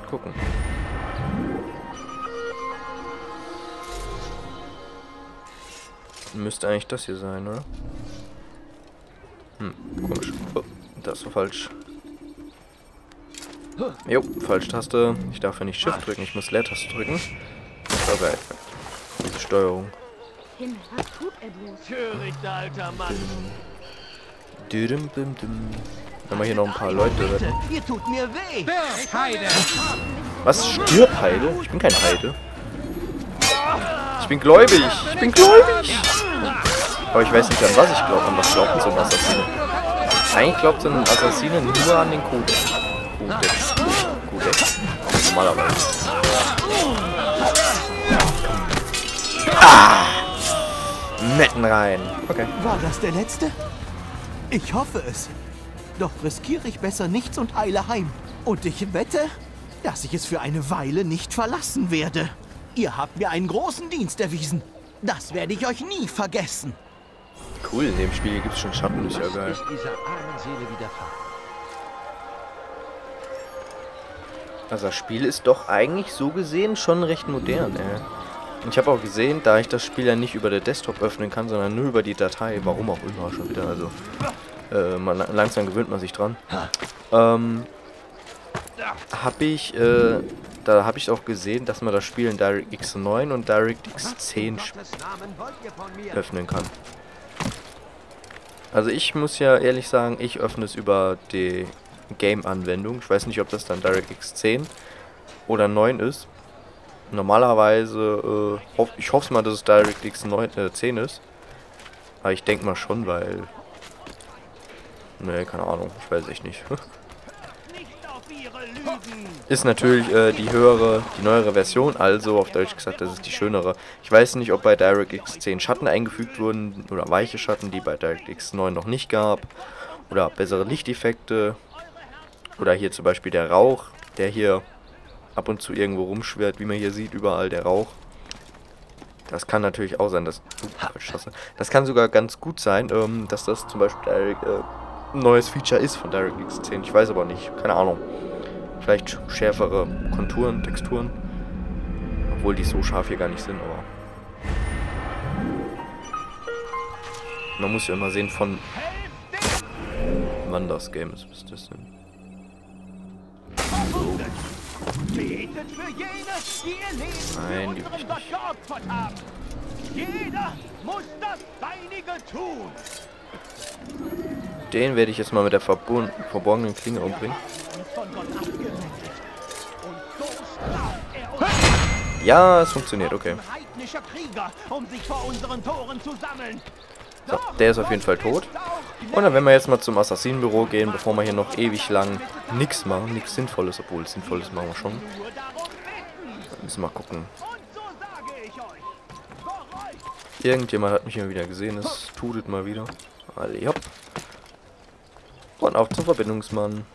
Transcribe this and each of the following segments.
direkt gucken. Müsste eigentlich das hier sein, oder? Komisch. Oh, das war falsch. Jo, falsche Taste. Ich darf ja nicht Shift drücken, ich muss Leertaste drücken. Das war geil. Diese Steuerung. Himmel, was tut er bloß? Törichter alter Mann. Haben wir hier noch ein paar Leute. Ihr tut mir weh. Heide! Was? Stirb, Heide? Ich bin kein Heide. Ich bin gläubig. Ich bin gläubig. Aber ich weiß nicht, an was ich glaube. An was glaubt so ein Assassine? Eigentlich glaubt so ein Assassine nur an den Kodex. Kodex. Normalerweise. Metten rein. Okay. War das der letzte? Ich hoffe es. Doch riskiere ich besser nichts und eile heim. Und ich wette, dass ich es für eine Weile nicht verlassen werde. Ihr habt mir einen großen Dienst erwiesen. Das werde ich euch nie vergessen. Cool, in dem Spiel gibt es schon Schatten, ist ja geil. Ist dieser armen Seele widerfahren? Also das Spiel ist doch eigentlich so gesehen schon recht modern, ey. Und ich habe auch gesehen, da ich das Spiel ja nicht über der Desktop öffnen kann, sondern nur über die Datei, warum auch immer schon wieder, also langsam gewöhnt man sich dran, da habe ich auch gesehen, dass man das Spiel in DirectX 9 und DirectX 10 öffnen kann. Also ich muss ja ehrlich sagen, ich öffne es über die Game-Anwendung. Ich weiß nicht, ob das dann DirectX 10 oder 9 ist. Normalerweise, ich hoffe mal, dass es DirectX 10 ist. Aber ich denke mal schon, weil... Ne, keine Ahnung, ich weiß echt nicht. Ist natürlich die neuere Version, also auf Deutsch gesagt, das ist die schönere. Ich weiß nicht, ob bei DirectX 10 Schatten eingefügt wurden, oder weiche Schatten, die bei DirectX 9 noch nicht gab. Oder bessere Lichteffekte. Oder hier zum Beispiel der Rauch, der hier ab und zu irgendwo rumschwirrt, wie man hier sieht, überall der Rauch. Das kann natürlich auch sein, dass... das kann sogar ganz gut sein, dass das zum Beispiel ein neues Feature ist von DirectX 10. Ich weiß aber nicht, keine Ahnung. Vielleicht schärfere Konturen, Texturen. Obwohl die so scharf hier gar nicht sind, aber... Man muss ja immer sehen, von wann das Game ist. Was ist das denn? Betet für jene, die ihr Leben Nein, für die unseren will Gott ich geopfert haben. Jeder muss das Seinige tun. Den werde ich jetzt mal mit der verborgenen Klinge umbringen. Von Gott abgewendet. Und so straft er uns. Ja, es funktioniert, okay. Ein heidnischer Krieger, um sich vor unseren Toren zu sammeln. So, der ist auf jeden Fall tot. Und dann werden wir jetzt mal zum Assassinenbüro gehen, bevor wir hier noch ewig lang nichts machen, nichts Sinnvolles, obwohl Sinnvolles machen wir schon. Dann müssen wir mal gucken. Irgendjemand hat mich hier wieder gesehen, es tutet mal wieder. Alle, hopp. Und auch zum Verbindungsmann.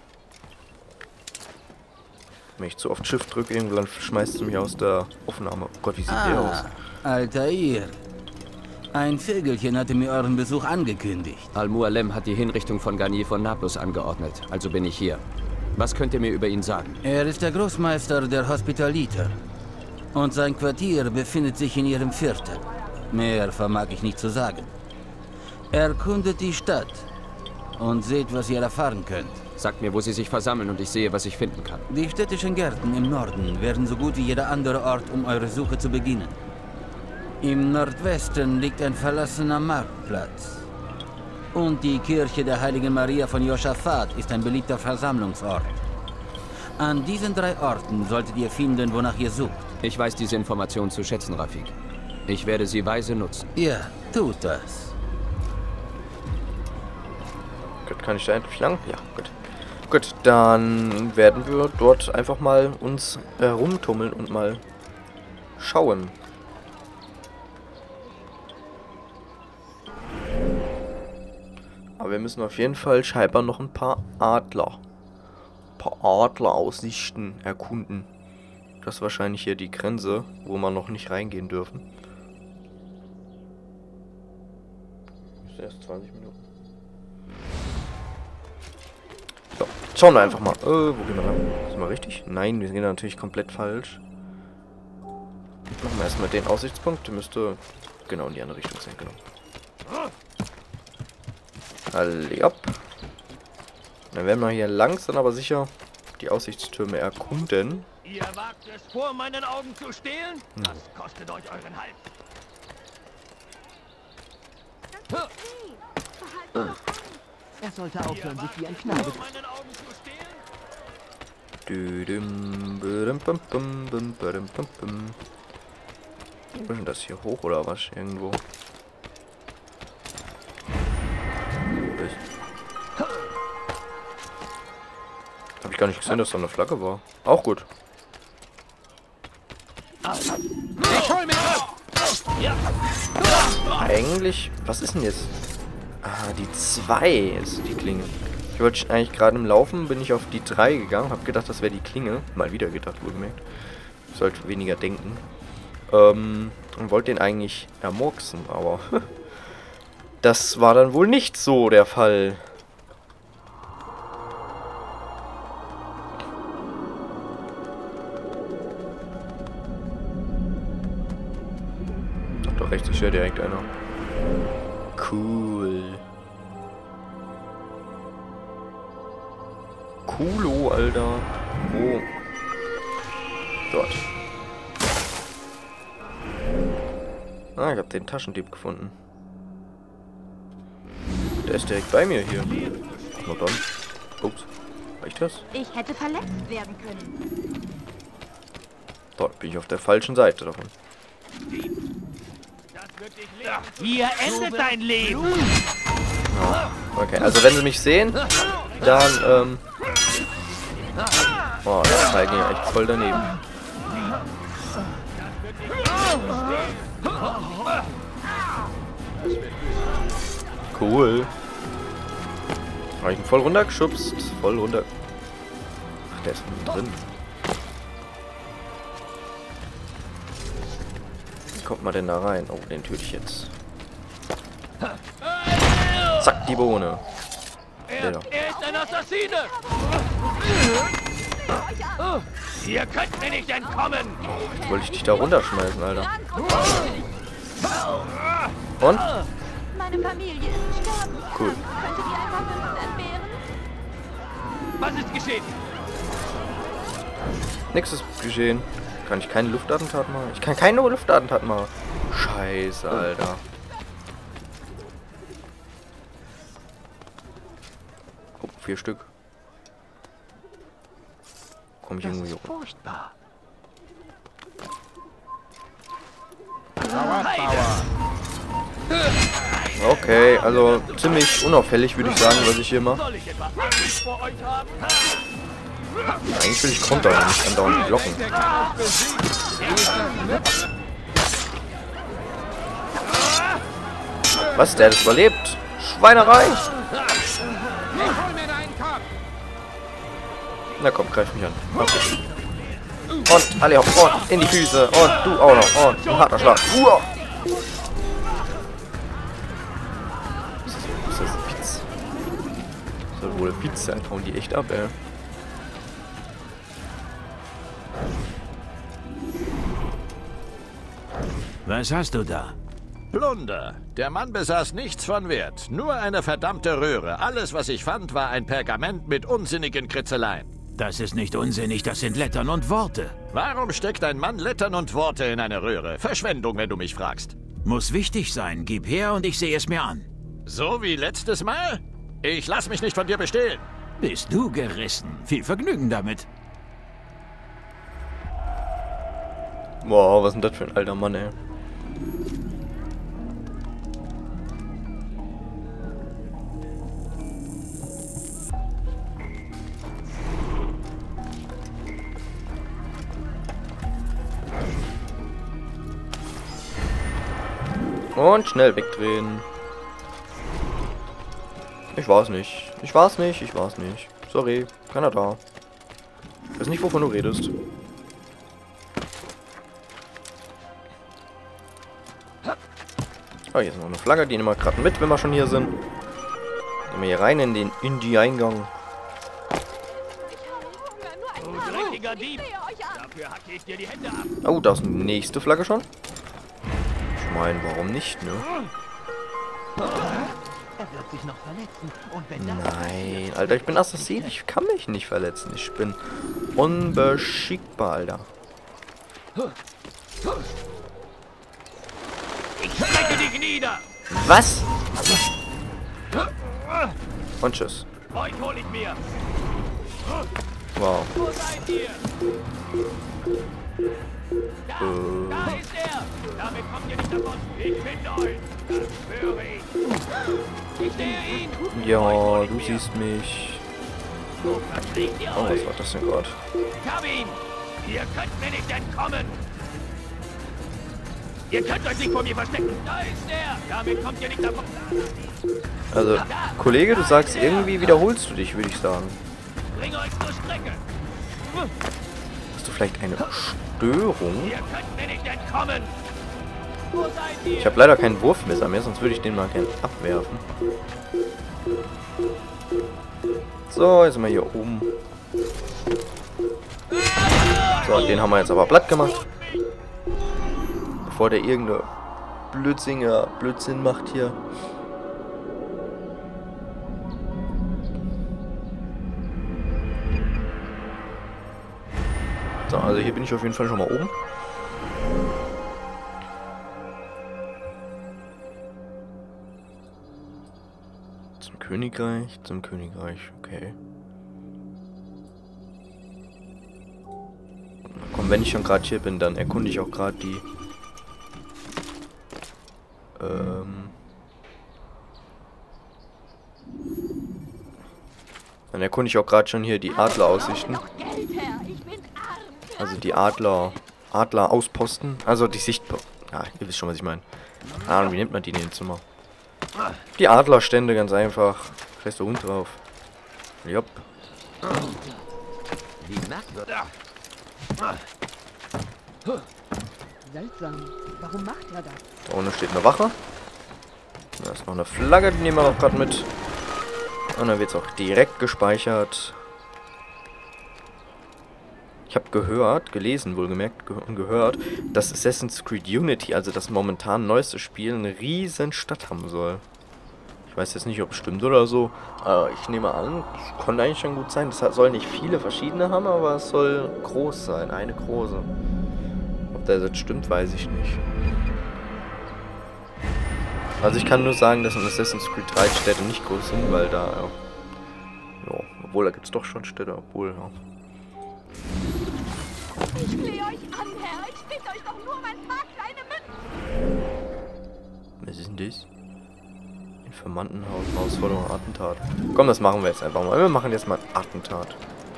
Wenn ich zu oft Shift drücke, irgendwann schmeißt es mich aus der Aufnahme. Oh Gott, wie sieht der aus? Altair. Ein Vögelchen hatte mir euren Besuch angekündigt. Al-Mualem hat die Hinrichtung von Garnier von Nablus angeordnet, also bin ich hier. Was könnt ihr mir über ihn sagen? Er ist der Großmeister der Hospitaliter. Und sein Quartier befindet sich in ihrem Viertel. Mehr vermag ich nicht zu sagen. Erkundet die Stadt und seht, was ihr erfahren könnt. Sagt mir, wo sie sich versammeln und ich sehe, was ich finden kann. Die städtischen Gärten im Norden wären so gut wie jeder andere Ort, um eure Suche zu beginnen. Im Nordwesten liegt ein verlassener Marktplatz. Und die Kirche der Heiligen Maria von Josaphat ist ein beliebter Versammlungsort. An diesen 3 Orten solltet ihr finden, wonach ihr sucht. Ich weiß diese Information zu schätzen, Rafik. Ich werde sie weise nutzen. Ja, tut das. Gut, kann ich da endlich lang? Ja, gut. Gut, dann werden wir dort einfach mal uns herumtummeln und mal schauen. Aber wir müssen auf jeden Fall scheinbar noch ein paar Adleraussichten erkunden. Das ist wahrscheinlich hier die Grenze, wo wir noch nicht reingehen dürfen. Ist erst 20 Minuten. So, Schauen wir einfach mal. Wo gehen wir lang? Sind wir richtig? Nein, wir gehen natürlich komplett falsch. Machen wir erstmal den Aussichtspunkt. Der müsste genau in die andere Richtung sein. Genau. Alle ab. Dann werden wir hier langsam aber sicher die Aussichtstürme erkunden. Ihr wagt es, vor meinen Augen zu stehlen? Das kostet euch euren Hals. Er sollte aufhören, sich wie ein Knabe. Vor meinen Augen zu stehlen? Wo ist denn das hier hoch oder was? Irgendwo. Hab ich gar nicht gesehen, dass da eine Flagge war. Auch gut. Ich hol mich ab! Ja. Eigentlich, was ist denn jetzt? Ah, die 2 ist die Klinge. Ich wollte eigentlich gerade im Laufen, bin ich auf die 3 gegangen, habe gedacht, das wäre die Klinge. Mal wieder gedacht, wohlgemerkt. Ich sollte weniger denken. Und wollte den eigentlich ermurksen, aber das war dann wohl nicht so der Fall. Ach doch, rechts ist ja direkt einer. Cool. Coolo, Alter. Wo? Dort. Ah, ich habe den Taschendieb gefunden. Der ist direkt bei mir hier. Na dann. Ups. Reicht das? Ich hätte verletzt werden können. Dort bin ich auf der falschen Seite davon. Hier endet dein Leben! Ja. Okay, also wenn sie mich sehen, dann, oh, das zeigen ja echt voll daneben. Cool. Habe ich ihn voll runtergeschubst. Voll runter. Ach, der ist drin. Wie kommt man denn da rein? Oh, den töte ich jetzt. Zack, die Bohne. Er ist ein Assassine! Ihr könnt mir nicht entkommen! Jetzt wollte ich dich da runterschmeißen, Alter. Und? Meine Familie ist gestorben. Cool. Könntet ihr ein paar Münzen entbehren? Was ist geschehen? Nichts ist geschehen. Kann ich keine Luftattentat machen? Ich kann keine Luftattentat machen. Scheiße, Alter. Oh, 4 Stück. Komm ich irgendwie hoch. Furchtbar. Okay, also ziemlich unauffällig würde ich sagen, was ich hier mache. Soll ich etwa Angst vor euch haben? Eigentlich will ich kontern und nicht andauernd blocken. Was? Der hat es überlebt? Schweinerei! Na komm, greif mich an. Okay. Und alle auf und in die Füße. Und du auch noch. Und ein harter Schlag. Uah. Was ist das? Pizza? Soll wohl Pizza sein. Hauen die echt ab, ey. Was hast du da? Plunder. Der Mann besaß nichts von Wert. Nur eine verdammte Röhre. Alles, was ich fand, war ein Pergament mit unsinnigen Kritzeleien. Das ist nicht unsinnig, das sind Lettern und Worte. Warum steckt ein Mann Lettern und Worte in eine Röhre? Verschwendung, wenn du mich fragst. Muss wichtig sein. Gib her und ich sehe es mir an. So wie letztes Mal? Ich lass mich nicht von dir bestehlen. Bist du gerissen. Viel Vergnügen damit. Wow, was ist denn das für ein alter Mann, ey. Und schnell wegdrehen. Ich war's nicht. Ich war's nicht. Ich war's nicht. Sorry. Keiner da. Ich weiß nicht, wovon du redest. Oh, hier ist noch eine Flagge. Die nehmen wir gerade mit, wenn wir schon hier sind. Gehen wir hier rein in die Eingang. Mutiger Dieb. Ich sehe euch an. Dafür hacke ich dir die Hände ab. Oh, da ist die nächste Flagge schon. Ich meine, warum nicht, ne? Er wird sich noch verletzen. Und wenn das Nein, Alter, ich bin Assassin. Ich kann mich nicht verletzen. Ich bin unbeschickbar, Alter. Ich strecke dich nieder. Was? Und tschüss. Euch hol ich mir. Wow. Wo seid ihr? Da ist er. Damit kommt ihr nicht davon. Ich finde euch. Das schwöre ich. Ich sehe ihn. Ja, du siehst mich. Wo verfliegt ihr Oh, was euch? war das denn gerade? Ich habe ihn. Ihr könnt mir nicht entkommen. Ihr könnt euch nicht vor mir verstecken. Da ist er. Damit kommt ihr nicht davon. Also, Kollege, du sagst, irgendwie wiederholst du dich, würde ich sagen. Bring euch zur Strecke. Hast du vielleicht eine Störung? Ihr könnt mir nicht entkommen. Wo seid ihr? Ich habe leider kein Wurfmesser mehr, sonst würde ich den mal gerne abwerfen. So, jetzt sind wir hier oben. So, den haben wir jetzt aber platt gemacht. Bevor der irgendeine Blödsinn macht hier. So, also hier bin ich auf jeden Fall schon mal oben. Zum Königreich, okay. Komm, wenn ich schon gerade hier bin, dann erkunde ich auch gerade die dann erkunde ich auch gerade schon hier die Adleraussichten. Noch Geld her. Ich bin arm. Also die Adler-Ausposten. Also die Sichtposten. Ja, ihr wisst schon, was ich meine. Keine Ahnung, wie nennt man die in dem Zimmer? Die Adlerstände, ganz einfach. Fester Hund drauf. Jopp. Seltsam. Warum macht er das? Da unten steht eine Wache. Da ist noch eine Flagge, die nehmen wir auch gerade mit. Und dann wird es auch direkt gespeichert. Ich habe gelesen, wohlgemerkt, und gehört, dass Assassin's Creed Unity, also das momentan neueste Spiel, eine riesen Stadt haben soll. Ich weiß jetzt nicht, ob es stimmt oder so. Ich nehme an, das konnte eigentlich schon gut sein. Das soll nicht viele verschiedene haben, aber es soll groß sein. Eine große. Ob das jetzt stimmt, weiß ich nicht. Also ich kann nur sagen, dass in Assassin's Creed 3 Städte nicht groß sind, weil da... Ja, obwohl, da gibt es doch schon Städte, obwohl, ja. Ich flehe euch an, Herr. Ich bitte euch doch nur um ein paar kleine Münzen. Was ist denn das? Informantenhaus, Herausforderung, Attentat. Komm, das machen wir jetzt einfach mal. Wir machen jetzt mal ein Attentat.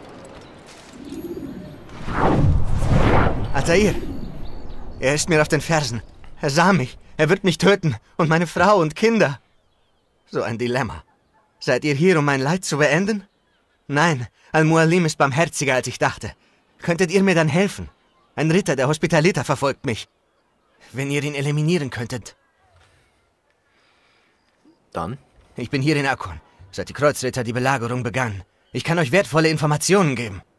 Altair! Er ist mir auf den Fersen. Er sah mich. Er wird mich töten. Und meine Frau und Kinder. So ein Dilemma. Seid ihr hier, um mein Leid zu beenden? Nein, Al-Mualim ist barmherziger, als ich dachte. Könntet ihr mir dann helfen? Ein Ritter der Hospitaliter verfolgt mich. Wenn ihr ihn eliminieren könntet. Dann? Ich bin hier in Akkon, seit die Kreuzritter die Belagerung begannen. Ich kann euch wertvolle Informationen geben.